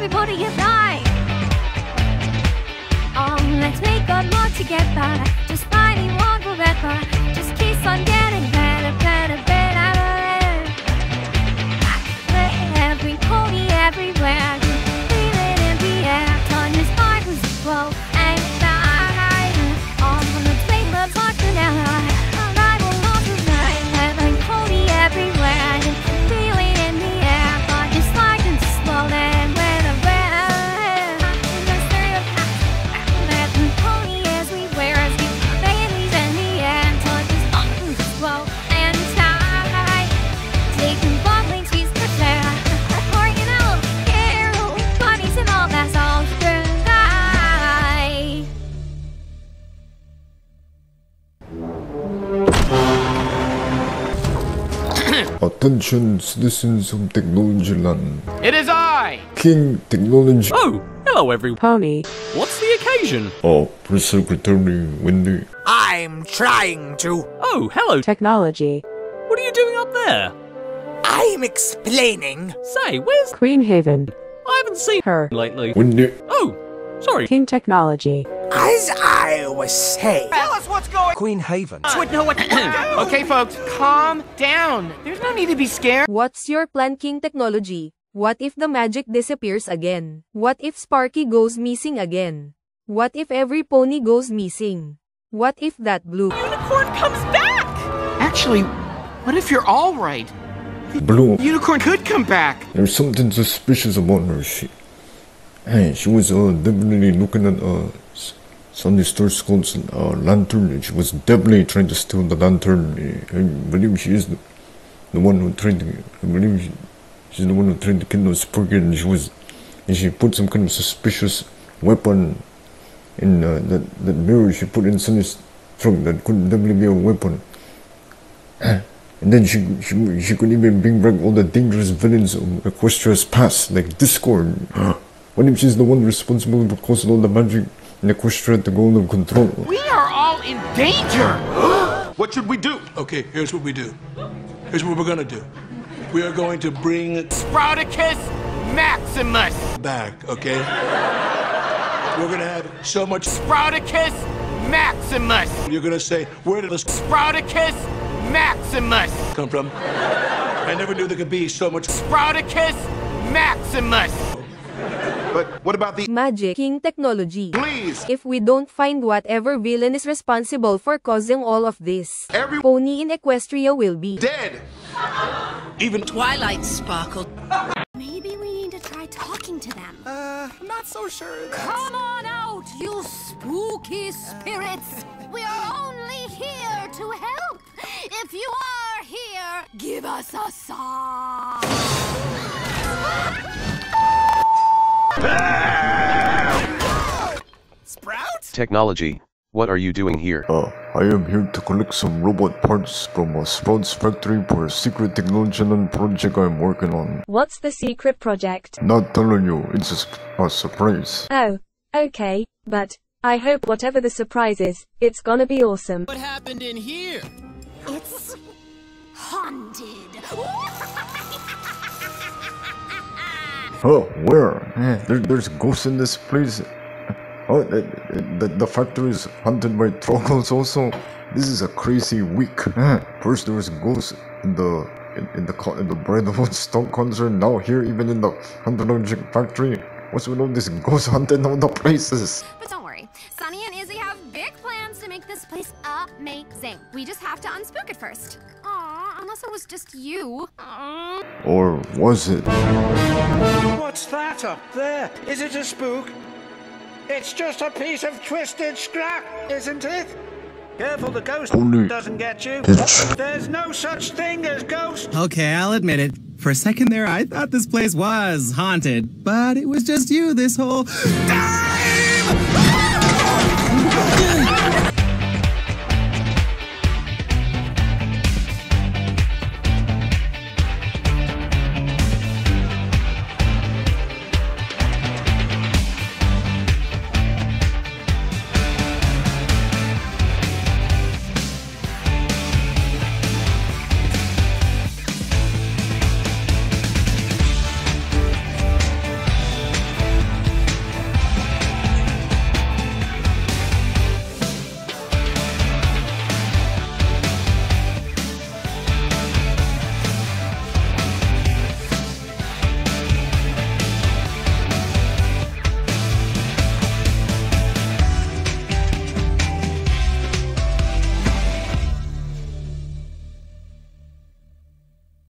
everybody get right. Let's make good luck to get by. Just fighting one forever. Just keeps on getting better, better, better. Every pony everywhere. Feel it in the air. Turn his heart was slow and fine. Let's make the luck tonight. I will love tonight. Every pony everywhere. Feel it in the air. Turn his heart was slow and Attention citizens of Technology Land. It is I! King Technology. Oh, hello everyone. Pony. What's the occasion? Press Secretary Wendy. I'm trying to. Oh, hello. Technology. What are you doing up there? I'm explaining. Say, where's Queen Haven. I haven't seen Her. lately. Wendy. Oh, sorry. King Technology. As I was saying. Tell us what's going. Queen Haven. Would know what to do. Okay, folks, calm down. There's no need to be scared. What's your plan, King Technology? What if the magic disappears again? What if Sparky goes missing again? What if every pony goes missing? What if that blue Unicorn comes back. Actually, what if you're all right? Blue. Unicorn could come back. There's something suspicious about her. She was definitely looking at Sunny Star Skull's lantern. She was definitely trying to steal the lantern. I believe she is the one who tried to. I believe she's the one who tried to kill Sparky, and she put some kind of suspicious weapon in that mirror she put in Sunny's trunk. That could definitely be a weapon. And then she could even bring back all the dangerous villains of Equestria's past, like Discord. What if she's the one responsible for causing all the magic in Equestria to go under control? We are all in danger. What should we do? Okay, here's what we do. Here's what we're gonna do. We are going to bring Sprouticus Maximus. back, okay? We're gonna have so much. Sprouticus Maximus. You're gonna say, where did this Sprouticus Maximus. come from? I never knew there could be so much. Sprouticus Maximus. But what about the magic King Technology? please? If we don't find whatever villain is responsible for causing all of this, Every pony in Equestria will be dead. Even Twilight sparkle. Maybe we need to try talking to them. Not so sure. Come on out, you spooky spirits. We are only here to help. If you are here, give us a sign. Sprout? Technology, what are you doing here? I am here to collect some robot parts from Sprout's factory for a secret technology project I'm working on. What's the secret project? Not telling you, it's a surprise. Oh, okay, but I hope whatever the surprise is, it's gonna be awesome. What happened in here? It's haunted. Oh, where? There's ghosts in this place. Oh, the factory is haunted by trolls also. This is a crazy week. First there was ghosts in the Brotherhood Stock concert. Now here, even in the Canterlogic Factory. What's with all these ghosts haunting all the places? But don't worry, Sunny and Izzy have big plans to make this place amazing. We just have to unspook it first. Aw, unless it was just you. Aww. Or was it? What's that up there? Is it a spook? It's just a piece of twisted scrap, isn't it? Careful the ghost Only doesn't get you. Hitch. There's no such thing as ghosts. Okay, I'll admit it. For a second there, I thought this place was haunted, but it was just you this whole time!